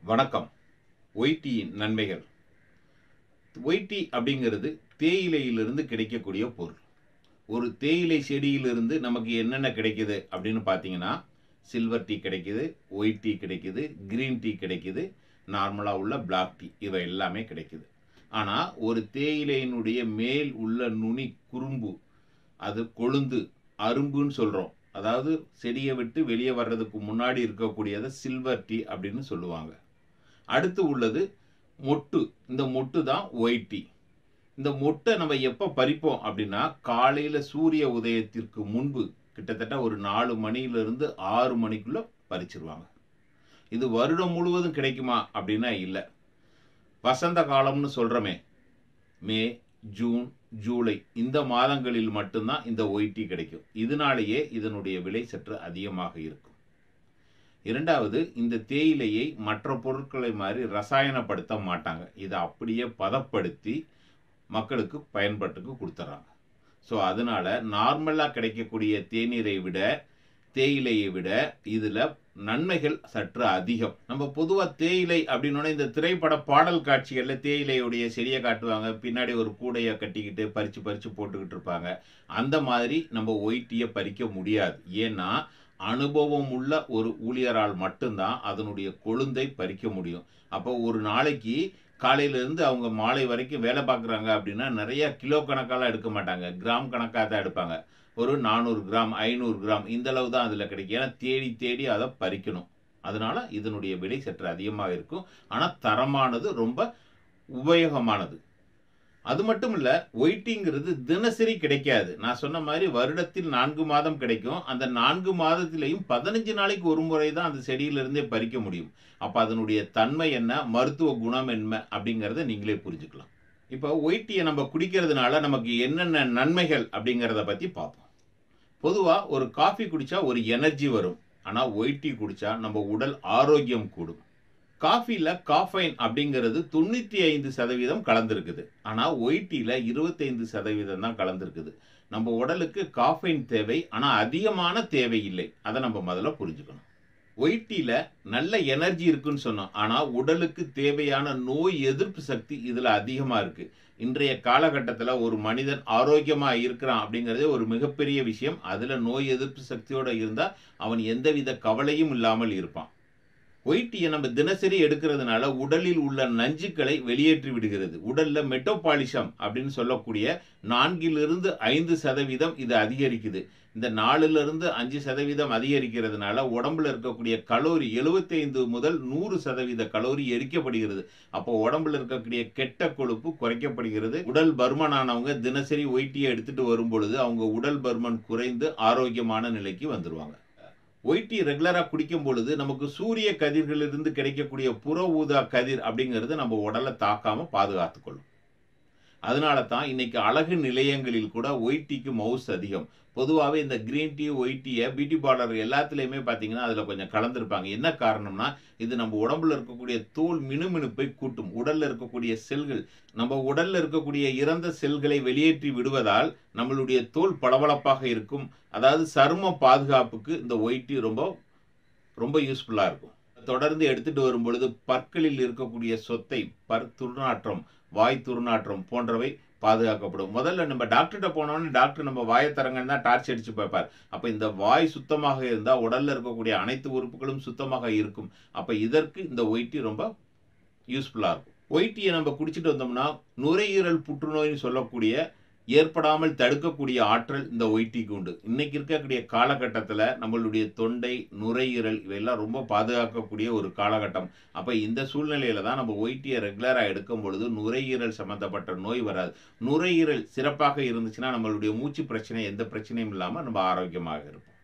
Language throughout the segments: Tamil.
வணக்கம். ஒயிட்டியின் நன்மைகள். ஒயிட்டி அப்படிங்கிறது தேயிலையிலிருந்து கிடைக்கக்கூடிய பொருள். ஒரு தேயிலை செடியிலிருந்து நமக்கு என்னென்ன கிடைக்குது அப்படின்னு பார்த்தீங்கன்னா, சில்வர் டீ கிடைக்குது, ஒயிட் டீ கிடைக்குது, கிரீன் டீ கிடைக்குது, நார்மலா உள்ள பிளாக் டீ இவை எல்லாமே கிடைக்குது. ஆனா, ஒரு தேயிலையினுடைய மேல் உள்ள நுனி குறும்பு, அது கொழுந்து, அரும்புன்னு சொல்றோம். அதாவது செடிய விட்டு வெளிய வர்றதுக்கு முன்னாடி இருக்கக்கூடியத சில்வர் டீ அப்படின்னு சொல்லுவாங்க. அடுத்து உள்ளது மொட்டு. இந்த மொட்டு தான் ஒயிட் டீ. இந்த மொட்டை நம்ம எப்ப பறிப்போம் அப்படின்னா, காலையில சூரிய உதயத்திற்கு முன்பு கிட்டத்தட்ட ஒரு 4 மணியிலிருந்து 6 மணிக்குள்ள பறிச்சுருவாங்க. இது வருடம் முழுவதும் கிடைக்குமா அப்படின்னா இல்ல. வசந்த காலம்னு சொல்றோமே, மே, ஜூன், ஜூலை இந்த மாதங்களில் மட்டும் தான் இந்த ஒயிட் டீ கிடைக்கும். இதனாலேயே இதனுடைய விலை சற்று அதிகமாக இருக்கும். இரண்டாவது, இந்த தேயிலையை மற்ற பொருட்களை மாதிரி ரசாயனப்படுத்த மாட்டாங்க. இத அப்படியே பதப்படுத்தி மக்களுக்கு பயன்பாட்டுக்கு குடுத்துர்றாங்க. ஸோ, அதனால நார்மலா கிடைக்கக்கூடிய தேநீரை விட, தேயிலையை விட இதுல நன்மைகள் சற்று அதிகம். நம்ம பொதுவா தேயிலை அப்படின்னோனே இந்த திரைப்பட பாடல் காட்சிகள்ல தேயிலையுடைய செடிய காட்டுவாங்க. பின்னாடி ஒரு கூடைய கட்டிக்கிட்டு பறிச்சு பறிச்சு போட்டுக்கிட்டு இருப்பாங்க. அந்த மாதிரி நம்ம ஒயிட் டீய பறிக்க முடியாது. ஏன்னா, அனுபவம் உள்ள ஒரு ஊழியரால் மட்டும் தான் அதனுடைய கொழுந்தை பறிக்க முடியும். அப்போ ஒரு நாளைக்கு காலையிலிருந்து அவங்க மாலை வரைக்கும் வேலை பார்க்குறாங்க அப்படின்னா, நிறைய கிலோ கணக்காலாம் எடுக்க மாட்டாங்க. கிராம் கணக்கா தான் எடுப்பாங்க. ஒரு 400 கிராம், 500 கிராம் இந்த அளவு தான் அதில கிடைக்கும். ஏன்னா தேடி தேடி அத பறிக்கணும். அதனால இதனுடைய விலை சற்று அதிகமாக இருக்கும். ஆனா தரமானது, ரொம்ப உபயோகமானது. அது மட்டும் இல்ல, ஒயிட் டீங்கிறது தினசரி கிடைக்காது. நான் சொன்ன மாரி வருடத்தில் 4 மாதம் கிடைக்கும். அந்த 4 மாதத்திலேயும் 15 நாளைக்கு ஒரு முறை தான் அந்த செடியிலிருந்தே பறிக்க முடியும். அப்ப அதனுடைய தன்மை என்ன? மருத்துவ குணம் என்ன? அப்படிங்கிறத நீங்களே புரிஞ்சுக்கலாம். இப்போ ஒயிட் டீய நம்ம குடிக்கிறதுனால நமக்கு என்னென்ன நன்மைகள் அப்படிங்கிறத பத்தி பார்ப்போம். பொதுவா ஒரு காஃபி குடிச்சா ஒரு எனர்ஜி வரும். ஆனா ஒயிட் டீ குடிச்சா நம்ம உடல் ஆரோக்கியம் கூடும். காஃபில காஃபைன் அப்படிங்கிறது 95% கலந்திருக்குது. ஆனா ஒயிட் டீல 25% தான் கலந்திருக்குது. நம்ம உடலுக்கு காஃபைன் தேவை. ஆனா அதிகமான தேவை இல்லை. அத நம்ம முதல்ல புரிஞ்சுக்கணும். ஒயிட் டீல நல்ல எனர்ஜி இருக்குன்னு சொன்னோம். ஆனா உடலுக்கு தேவையான நோய் எதிர்ப்பு சக்தி இதுல அதிகமா இருக்கு. இன்றைய காலகட்டத்தில ஒரு மனிதன் ஆரோக்கியமா இருக்கிறான் அப்படிங்கிறதே ஒரு மிகப்பெரிய விஷயம். அதுல நோய் எதிர்ப்பு சக்தியோட இருந்தா அவன் எந்தவித கவலையும் இல்லாமல் இருப்பான். ஒயிட் டீய நம்ம தினசரி எடுக்கிறதுனால உடலில் உள்ள நஞ்சுக்களை வெளியேற்றி விடுகிறது. உடல்ல மெட்டபாலிசம் அப்படின்னு சொல்லக்கூடிய 4லிருந்து 5% இது அதிகரிக்குது. இந்த 4லிருந்து 5% அதிகரிக்கிறதுனால உடம்புல இருக்கக்கூடிய கலோரி 75 முதல் 100% கலோரி எரிக்கப்படுகிறது. அப்போ உடம்புல இருக்கக்கூடிய கெட்ட கொழுப்பு குறைக்கப்படுகிறது. உடல் பருமனானவங்க தினசரி ஒயிட் டீ எடுத்துட்டு வரும்பொழுது அவங்க உடல் பருமன் குறைந்து ஆரோக்கியமான நிலைக்கு வந்துருவாங்க. ஒயிட் டீ ரெகுலரா குடிக்கும் பொழுது நமக்கு சூரிய கதிர்களிலிருந்து கிடைக்கக்கூடிய புற ஊதா கதிர் அப்படிங்கிறது நம்ம உடலை தாக்காம பாதுகாத்துக் கொள்ளும். அதனால தான் இன்னைக்கு அழகு நிலையங்களில் கூட ஒயிட் டீக்கு மவுஸ் அதிகம். பொதுவாவே இந்த கிரீன் டீ, ஒயிட் டீய பியூட்டி பார்லர் எல்லாத்துலயுமே பார்த்தீங்கன்னா, அதில கொஞ்சம் கலந்திருப்பாங்க. என்ன காரணம்னா, இது நம்ம உடம்புல இருக்கக்கூடிய தோல் மினுமினுப்பை கூட்டும். உடல்ல இருக்கக்கூடிய செல்கள், நம்ம உடல்ல இருக்கக்கூடிய இறந்த செல்களை வெளியேற்றி விடுவதால், நம்மளுடைய தோல் பளபளப்பாக இருக்கும். அதாவது சரும பாதுகாப்புக்கு இந்த ஒயிட் டீ ரொம்ப ரொம்ப யூஸ்ஃபுல்லா இருக்கும். தொடர்ந்து எடுத்துட்டு வரும்பொழுது பற்களில் இருக்கக்கூடிய சொத்தை, துர்நாற்றம், வாய் துர்நாற்றம் போன்றவை பாதுகாக்கப்படும். முதல்ல நம்ம டாக்டர்ட்ட போனோனே டாக்டர் நம்ம வாய திறங்கன்னு தான் டார்ச் அடிச்சு பார்ப்பார். அப்ப இந்த வாய் சுத்தமாக இருந்தா உடல்ல இருக்கக்கூடிய அனைத்து உறுப்புகளும் சுத்தமாக இருக்கும். அப்ப இதற்கு இந்த ஒயிட் டீ ரொம்ப யூஸ்ஃபுல்லா இருக்கும். ஒயிட் டீய நம்ம குடிச்சிட்டு வந்தோம்னா, நுரையீரல் புற்றுநோய்ன்னு சொல்லக்கூடிய ஏற்படாமல் தடுக்கக்கூடிய ஆற்றல் இந்த ஒயிட் டீக்கு உண்டு. இன்னைக்கு இருக்கக்கூடிய காலகட்டத்தில நம்மளுடைய தொண்டை, நுரையீரல் இவையெல்லாம் ரொம்ப பாதுகாக்கக்கூடிய ஒரு காலகட்டம். அப்ப இந்த சூழ்நிலையில தான் நம்ம ஒயிட் டீய ரெகுலரா எடுக்கும் பொழுது நுரையீரல் சம்பந்தப்பட்ட நோய் வராது. நுரையீரல் சிறப்பாக இருந்துச்சுன்னா நம்மளுடைய மூச்சு பிரச்சனை எந்த பிரச்சனையும் இல்லாம நம்ம ஆரோக்கியமாக இருப்போம்.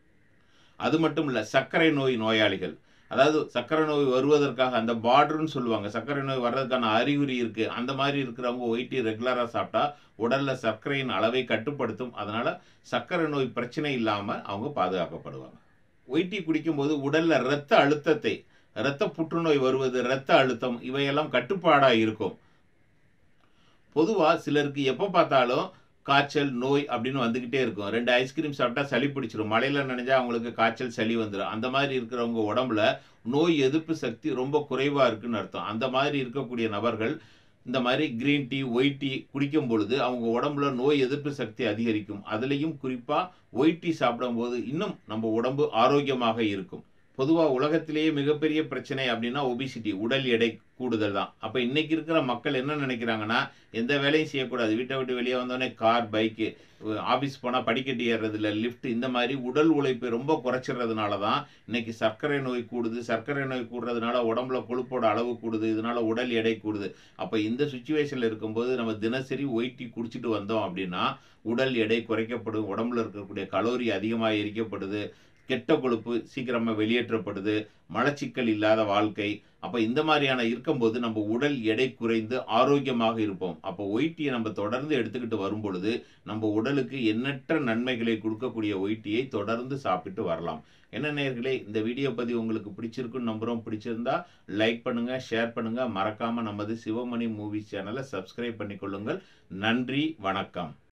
அது மட்டும் இல்ல, சர்க்கரை நோய் நோயாளிகள், அதாவது சர்க்கரை நோய் வருவதற்காக அந்த பார்டர்ன்னு சொல்லுவாங்க. சர்க்கரை நோய் வர்றதுக்கான அறிகுறி இருக்கு. அந்த மாரி இருக்கிறவங்க ஒயிட் டீ ரெகுலரா சாப்பிட்டா உடல்ல சர்க்கரையின் அளவை கட்டுப்படுத்தும். அதனால சர்க்கரை நோய் பிரச்சனை இல்லாம அவங்க பாதுகாக்கப்படுவாங்க. ஒயிட் டீ குடிக்கும்போது உடல்ல இரத்த அழுத்தத்தை, இரத்த புற்றுநோய் வருவது, இரத்த அழுத்தம் இவையெல்லாம் கட்டுப்பாடா இருக்கும். பொதுவா சிலருக்கு எப்ப பார்த்தாலும் காய்ச்சல், நோய் அப்படின்னு வந்துகிட்டே இருக்கும். 2 ஐஸ்கிரீம் சாப்பிட்டா சளி பிடிச்சிரும். மழையில நனைஞ்சா அவங்களுக்கு காய்ச்சல், சளி வந்துரும். அந்த மாதிரி இருக்கிறவங்க உடம்புல நோய் எதிர்ப்பு சக்தி ரொம்ப குறைவா இருக்குன்னு அர்த்தம். அந்த மாதிரி இருக்கக்கூடிய நபர்கள் இந்த மாதிரி கிரீன் டீ, ஒயிட் டீ குடிக்கும் பொழுது அவங்க உடம்புல நோய் எதிர்ப்பு சக்தி அதிகரிக்கும். அதிலேயும் குறிப்பா ஒயிட் டீ சாப்பிடும்போது இன்னும் நம்ம உடம்பு ஆரோக்கியமாக இருக்கும். பொதுவா உலகத்திலேயே மிகப்பெரிய பிரச்சனை அப்படின்னா ஒபிசிட்டி, உடல் எடை கூடுதல் தான். அப்ப இன்னைக்கு இருக்கிற மக்கள் என்ன நினைக்கிறாங்கன்னா, எந்த வேலையும் செய்யக்கூடாது. வீட்டை விட்டு வெளியே வந்தோடனே கார், பைக்கு, ஆஃபீஸ் போனா படிக்கட்டு ஏறுறது இல்ல, லிஃப்ட், இந்த மாதிரி உடல் உழைப்பை ரொம்ப குறைச்சிறதுனால தான் இன்னைக்கு சர்க்கரை நோய் கூடுது. சர்க்கரை நோய் கூடுறதுனால உடம்புல கொழுப்போட அளவு கூடுது. இதனால உடல் எடை கூடுது. அப்ப இந்த சிச்சுவேஷன்ல இருக்கும்போது நம்ம தினசரி ஒயிட் டீ குடிச்சிட்டு வந்தோம் அப்படின்னா, உடல் எடை குறைக்கப்படும். உடம்புல இருக்கக்கூடிய கலோரி அதிகமா எரிக்கப்படுது. கெட்ட கொழுப்பு சீக்கிரமா வெளியேற்றப்படுது. மலச்சிக்கல் இல்லாத வாழ்க்கை. அப்ப இந்த மாதிரியான இருக்கும்போது நம்ம உடல் எடை குறைந்து ஆரோக்கியமாக இருப்போம். அப்போ ஒயிட் டீயை நம்ம தொடர்ந்து எடுத்துக்கிட்டு வரும்பொழுது, நம்ம உடலுக்கு எண்ணற்ற நன்மைகளை கொடுக்கக்கூடிய ஒயிட் டீயை தொடர்ந்து சாப்பிட்டு வரலாம். என்ன நேயர்களே, இந்த வீடியோ பதிவு உங்களுக்கு பிடிச்சிருக்குன்னு நம்புறோம். பிடிச்சிருந்தா லைக் பண்ணுங்க, ஷேர் பண்ணுங்க. மறக்காம நமது சிவமணி மூவிஸ் சேனலை சப்ஸ்கிரைப் பண்ணிக்கொள்ளுங்கள். நன்றி, வணக்கம்.